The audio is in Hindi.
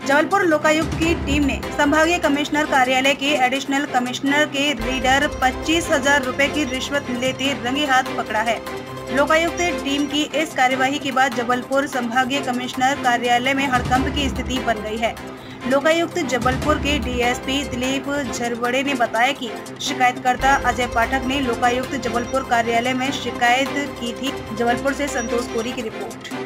जबलपुर लोकायुक्त की टीम ने संभागीय कमिश्नर कार्यालय के एडिशनल कमिश्नर के रीडर 25,000 रुपए की रिश्वत लेते रंगे हाथ पकड़ा है। लोकायुक्त टीम की इस कार्यवाही के बाद जबलपुर संभागीय कमिश्नर कार्यालय में हड़कंप की स्थिति बन गई है। लोकायुक्त जबलपुर के डीएसपी दिलीप झरवड़े ने बताया कि शिकायतकर्ता अजय पाठक ने लोकायुक्त जबलपुर कार्यालय में शिकायत की थी। जबलपुर से संतोष कोरी की रिपोर्ट।